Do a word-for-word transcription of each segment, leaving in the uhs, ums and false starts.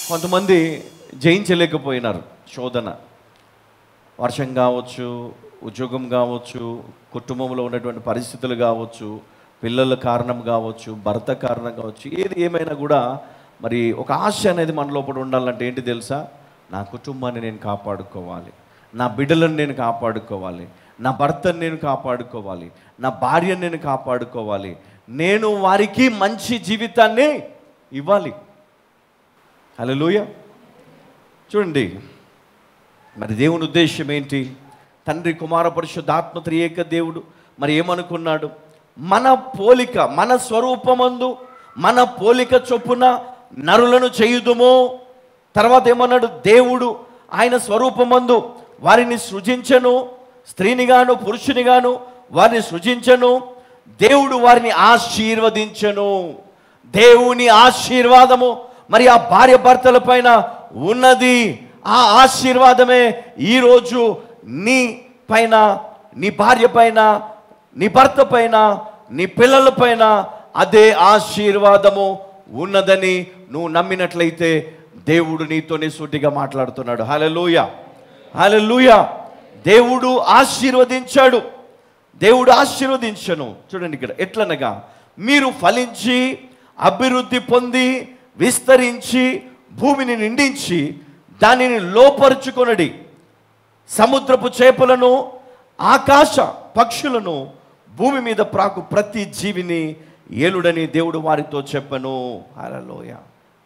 కొంతమంది జయించలేకపోయినారు శోధన. వర్షం కావచ్చు, ఉద్యోగం కావచ్చు, కుటుంబంలో ఉన్నటువంటి పరిస్థితులు కావచ్చు, పిల్లల కారణం కావచ్చు, భర్త కారణం కావచ్చు, ఏది ఏమైనా కూడా మరి ఒక ఆశ అనేది మన లోపల ఉండాలంటే ఏంటి తెలుసా? నా కుటుంబాన్ని నేను కాపాడుకోవాలి, నా బిడ్డలను నేను కాపాడుకోవాలి, నా భర్తను నేను కాపాడుకోవాలి, నా భార్యను నేను కాపాడుకోవాలి, నేను వారికి మంచి జీవితాన్ని ఇవ్వాలి. హల్లెలూయా. చూడండి, మరి దేవుని ఉద్దేశం ఏంటి? తండ్రి, కుమార, పరిశుద్ధాత్మ త్రియేక దేవుడు మరి ఏమనుకున్నాడు? మన పోలిక, మన స్వరూపమందు మన పోలిక చొప్పున నరులను చేయుదుము. తర్వాత ఏమన్నాడు? దేవుడు ఆయన స్వరూపమందు వారిని సృజించను, స్త్రీనిగాను పురుషునిగాను వారిని సృజించను, దేవుడు వారిని ఆశీర్వదించను. దేవుని ఆశీర్వాదము మరి ఆ భార్య భర్తల పైన ఉన్నది. ఆ ఆశీర్వాదమే ఈరోజు నీ పైన, నీ భార్య పైన, నీ భర్త పైన, నీ పిల్లల పైన అదే ఆశీర్వాదము ఉన్నదని నువ్వు నమ్మినట్లయితే దేవుడు నీతోనే సూటిగా మాట్లాడుతున్నాడు. హల్లెలూయా, హల్లెలూయా. దేవుడు ఆశీర్వదించాడు, దేవుడు ఆశీర్వదించను. చూడండి ఇక్కడ ఎట్లనగా, మీరు ఫలించి అభివృద్ధి పొంది విస్తరించి భూమిని నిండించి దానిని లోపరుచుకొనడి, సముద్రపు చేపలను ఆకాశ పక్షులను భూమి మీద ప్రాకు ప్రతి జీవిని ఏలుడని దేవుడు వారితో చెప్పను. హల్లెలూయా.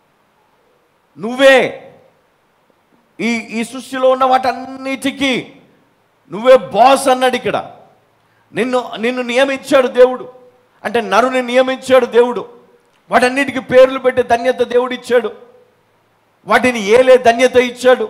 నువ్వే ఈ ఈ సృష్టిలో ఉన్న వాటన్నిటికీ నువ్వే బాస్ అన్నాడు ఇక్కడ. నిన్ను నిన్ను నియమించాడు దేవుడు, అంటే నరుని నియమించాడు దేవుడు. వాటన్నిటికీ పేర్లు పెట్టే ధన్యత దేవుడు ఇచ్చాడు, వాటిని ఏలే ధన్యత ఇచ్చాడు.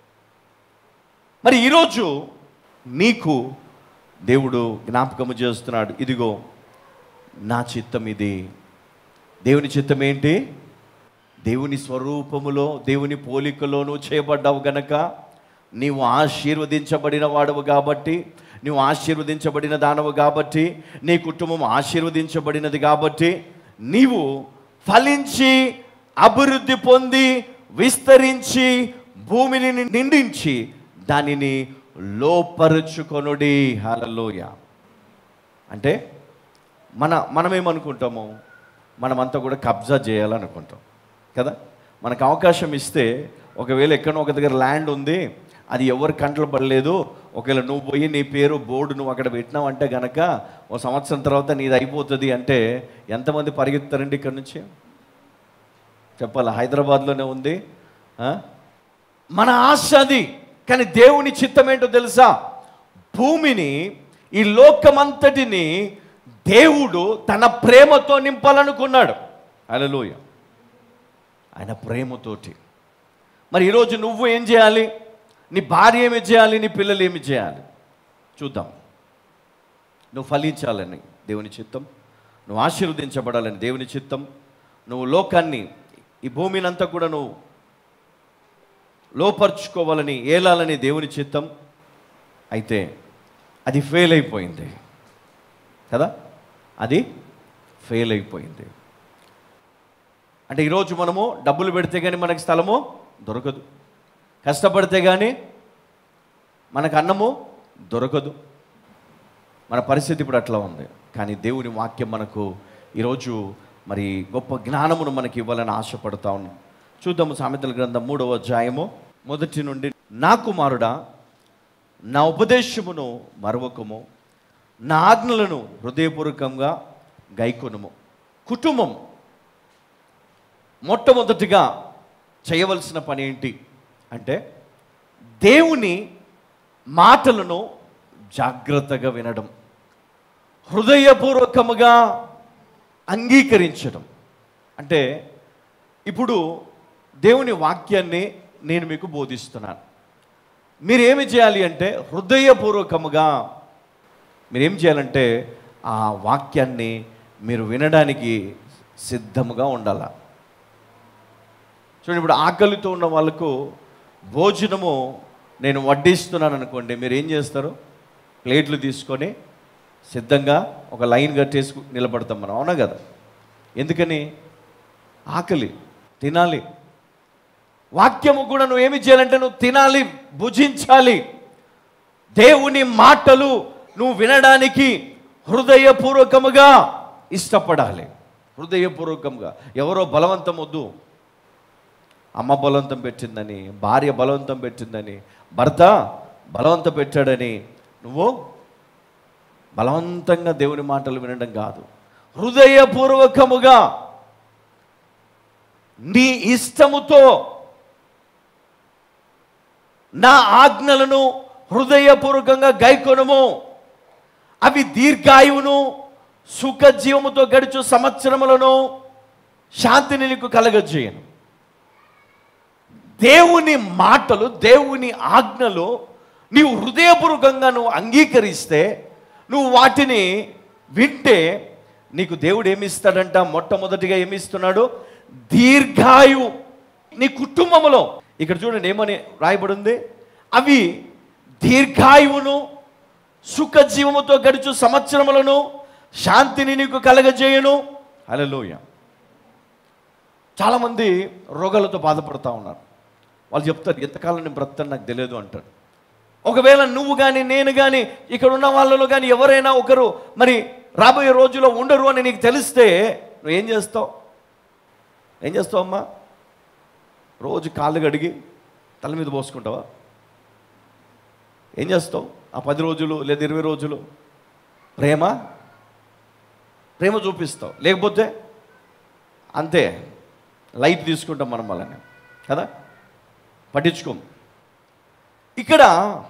మరి ఈరోజు నీకు దేవుడు జ్ఞాపకము చేస్తున్నాడు, ఇదిగో నా చిత్తం ఇది. దేవుని చిత్తం ఏంటి? దేవుని స్వరూపములో, దేవుని పోలికలోనూ చేయబడ్డావు గనక నీవు ఆశీర్వదించబడిన వాడవు కాబట్టి, నీవు ఆశీర్వదించబడిన దానవు కాబట్టి, నీ కుటుంబం ఆశీర్వదించబడినది కాబట్టి నీవు ఫలించి అభివృద్ధి పొంది విస్తరించి భూమిని నిండించి దానిని లోపరుచుకొనుడి. హల్లెలూయా. అంటే మన మనమేమనుకుంటాము? మనమంతా కూడా కబ్జా చేయాలనుకుంటాం కదా. మనకు అవకాశం ఇస్తే, ఒకవేళ ఎక్కడో ఒక దగ్గర ల్యాండ్ ఉంది, అది ఎవరి కంటలు పడలేదు, ఒకవేళ నువ్వు పోయి నీ పేరు బోర్డు నువ్వు అక్కడ పెట్టినావు అంటే గనక ఓ సంవత్సరం తర్వాత నీది అయిపోతుంది అంటే ఎంతమంది పరిగెత్తారండి ఇక్కడ నుంచి? చెప్పాలి, హైదరాబాద్లోనే ఉంది మన ఆశ అది. కానీ దేవుని చిత్తం ఏంటో తెలుసా? భూమిని, ఈ లోకమంతటిని దేవుడు తన ప్రేమతో నింపాలనుకున్నాడు. హల్లెలూయా. ఆయన ప్రేమతోటి. మరి ఈరోజు నువ్వు ఏం చేయాలి? నీ భార్య ఏమి చేయాలి? నీ పిల్లలు ఏమి చేయాలి? చూద్దాం. నువ్వు ఫలించాలని దేవుని చిత్తం, నువ్వు ఆశీర్వదించబడాలని దేవుని చిత్తం, నువ్వు లోకాన్ని, ఈ భూమిని అంతా కూడా నువ్వు లోపరుచుకోవాలని, ఏలాలని దేవుని చిత్తం. అయితే అది ఫెయిల్ అయిపోయింది కదా, అది ఫెయిల్ అయిపోయింది. అంటే ఈరోజు మనము డబ్బులు పెడితే కానీ మనకి స్థలము దొరకదు, కష్టపడితే కానీ మనకు అన్నము దొరకదు. మన పరిస్థితి ఇప్పుడు అట్లా ఉంది. కానీ దేవుని వాక్యం మనకు ఈరోజు మరి గొప్ప జ్ఞానమును మనకి ఇవ్వాలని ఆశపడతా ఉన్నాం. చూద్దాము సామెతల గ్రంథం మూడవ అధ్యాయము మొదటి నుండి. నా కుమారుడా, నా ఉపదేశమును మరవకము, నా ఆజ్ఞలను హృదయపూర్వకంగా గైకొనుము. కుటుంబం మొట్టమొదటిగా చేయవలసిన పని ఏంటి అంటే, దేవుని మాటలను జాగ్రత్తగా వినడం, హృదయపూర్వకముగా అంగీకరించడం. అంటే ఇప్పుడు దేవుని వాక్యాన్ని నేను మీకు బోధిస్తున్నాను, మీరేమి చేయాలి అంటే హృదయపూర్వకముగా మీరేం చేయాలంటే ఆ వాక్యాన్ని మీరు వినడానికి సిద్ధముగా ఉండాల. చూడండి, ఇప్పుడు ఆకలితో ఉన్న వాళ్ళకు భోజనము నేను వడ్డిస్తున్నాను అనుకోండి, మీరు ఏం చేస్తారు? ప్లేట్లు తీసుకొని సిద్ధంగా ఒక లైన్ కట్టేసి నిలబడతాం మనం, అవునా కదా? ఎందుకని? ఆకలి, తినాలి. వాక్యము కూడా నువ్వు ఏమి చేయాలంటే నువ్వు తినాలి, భుజించాలి. దేవుని మాటలు నువ్వు వినడానికి హృదయపూర్వకముగా ఇష్టపడాలి. హృదయపూర్వకంగా. ఎవరో బలవంతం వద్దు. అమ్మ బలవంతం పెట్టిందని, భార్య బలవంతం పెట్టిందని, భర్త బలవంతం పెట్టాడని నువ్వు బలవంతంగా దేవుని మాటలు వినడం కాదు. హృదయపూర్వకముగా నీ ఇష్టముతో నా ఆజ్ఞలను హృదయపూర్వకంగా గైకొనుము, అవి దీర్ఘాయువును సుఖజీవముతో గడుచు సంవత్సరములను శాంతిని నీకు కలగజేయను. దేవుని మాటలు, దేవుని ఆజ్ఞలు నీవు హృదయపూర్వకంగా నువ్వు అంగీకరిస్తే, నువ్వు వాటిని వింటే నీకు దేవుడు ఏమిస్తాడంట? మొట్టమొదటిగా ఏమిస్తున్నాడు? దీర్ఘాయువు నీ కుటుంబంలో. ఇక్కడ చూడండి ఏమని రాయబడి ఉంది, అవి దీర్ఘాయువును సుఖజీవముతో గడుచు సంవత్సరములను శాంతిని నీకు కలగజేయను. హల్లెలూయ. చాలామంది రోగాలతో బాధపడుతూ ఉన్నారు. వాళ్ళు చెప్తారు, ఎంతకాలం నేను బ్రతాను నాకు తెలియదు అంటారు. ఒకవేళ నువ్వు కానీ నేను కానీ ఇక్కడ ఉన్న వాళ్ళలో కానీ ఎవరైనా ఒకరు మరి రాబోయే రోజుల్లో ఉండరు అని నీకు తెలిస్తే నువ్వు ఏం చేస్తావు? ఏం చేస్తావు అమ్మా? రోజు కాళ్ళు కడిగి తల మీద పోసుకుంటావా? ఏం చేస్తావు ఆ పది రోజులు లేదా ఇరవై రోజులు? ప్రేమ ప్రేమ చూపిస్తావు. లేకపోతే అంతే, లైట్ తీసుకుంటాం మనం వాళ్ళని కదా, పట్టించుకోం. ఇక్కడ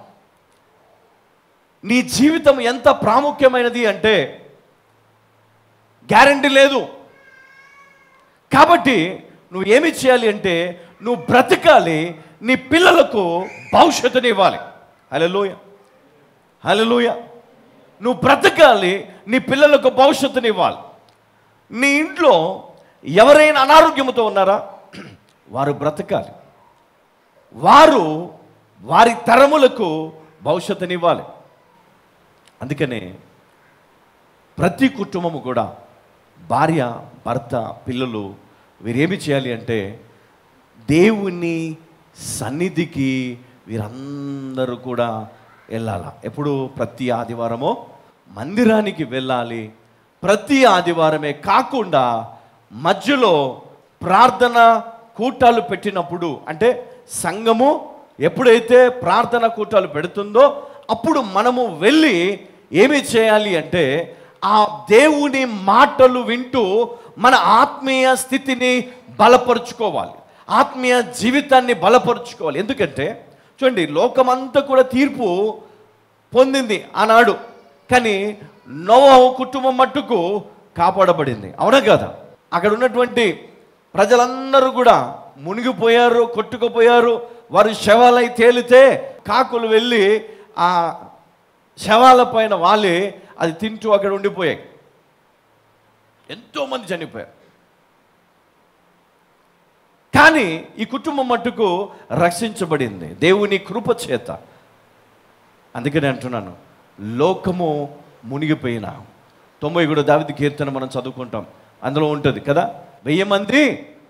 నీ జీవితం ఎంత ప్రాముఖ్యమైనది అంటే గ్యారంటీ లేదు. కాబట్టి నువ్వు ఏమి చేయాలి అంటే నువ్వు బ్రతకాలి, నీ పిల్లలకు భవిష్యత్తుని ఇవ్వాలి. హల్లెలూయా, హల్లెలూయా. నువ్వు బ్రతకాలి, నీ పిల్లలకు భవిష్యత్తుని ఇవ్వాలి. నీ ఇంట్లో ఎవరైనా అనారోగ్యంతో ఉన్నారా? వారు బ్రతకాలి, వారు వారి తరములకు భవిష్యత్తుని ఇవ్వాలి. అందుకనే ప్రతి కుటుంబము కూడా భార్య, భర్త, పిల్లలు వీరేమి చేయాలి అంటే దేవుని సన్నిధికి వీరందరూ కూడా వెళ్ళాల. ఎప్పుడు? ప్రతి ఆదివారమో మందిరానికి వెళ్ళాలి. ప్రతి ఆదివారమే కాకుండా మధ్యలో ప్రార్థన కూటాలు పెట్టినప్పుడు, అంటే సంఘము ఎప్పుడైతే ప్రార్థన కూటాలు పెడుతుందో అప్పుడు మనము వెళ్ళి ఏమి చేయాలి అంటే ఆ దేవుని మాటలు వింటూ మన ఆత్మీయ స్థితిని బలపరుచుకోవాలి, ఆత్మీయ జీవితాన్ని బలపరుచుకోవాలి. ఎందుకంటే చూడండి, లోకమంతా కూడా తీర్పు పొందింది ఆనాడు, కానీ నోవహు కుటుంబం మట్టుకు కాపాడబడింది. అవునా కదా? అక్కడ ఉన్నటువంటి ప్రజలందరూ కూడా మునిగిపోయారు, కొట్టుకుపోయారు. వారు శవాలై తేలితే కాకులు వెళ్ళి ఆ శవాల పైన వాలి అది తింటూ అక్కడ ఉండిపోయాయి. ఎంతోమంది చనిపోయారు. కానీ ఈ కుటుంబం మట్టుకు రక్షించబడింది దేవుని కృప చేత. అందుకని అంటున్నాను, లోకము మునిగిపోయిన తొంభై కూడా దావీదు కీర్తన మనం చదువుకుంటాం, అందులో ఉంటుంది కదా, వెయ్యి మంది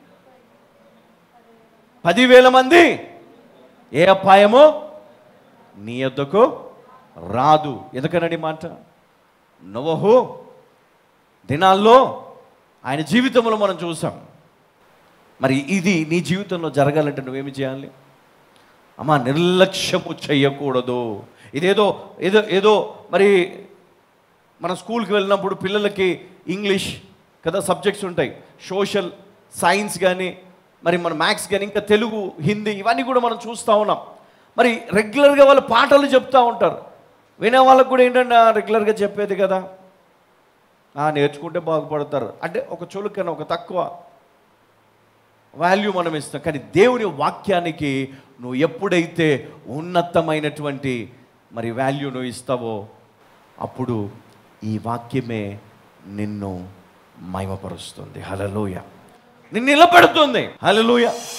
పదివేల మంది ఏ అపాయమో నీ యొద్దకు రాదు. ఎందుకనండి మాట? నోవహు దినాల్లో ఆయన జీవితంలో మనం చూసాం. మరి ఇది నీ జీవితంలో జరగాలంటే నువ్వేమి చేయాలి? అమ్మా, నిర్లక్ష్యము చేయకూడదు. ఇదేదో ఏదో ఏదో మరి మన స్కూల్కి వెళ్ళినప్పుడు పిల్లలకి ఇంగ్లీష్ కదా సబ్జెక్ట్స్ ఉంటాయి, సోషల్ సైన్స్ కానీ మరి మన మ్యాథ్స్ కానీ ఇంకా తెలుగు, హిందీ ఇవన్నీ కూడా మనం చూస్తూ ఉన్నాం. మరి రెగ్యులర్గా వాళ్ళు పాఠాలు చెప్తూ ఉంటారు. వినే వాళ్ళకు కూడా ఏంటంటే రెగ్యులర్గా చెప్పేది కదా, నేర్చుకుంటే బాగుపడతారు అంటే ఒక చులుకన్నా ఒక తక్కువ వాల్యూ మనం ఇస్తాం. కానీ దేవుని వాక్యానికి నువ్వు ఎప్పుడైతే ఉన్నతమైనటువంటి మరి వాల్యూ నువ్వు ఇస్తావో అప్పుడు ఈ వాక్యమే నిన్ను మహిమపరుస్తుంది. హల్లెలూయా. నిన్ను నిలబెడుతుంది. హల్లెలూయా.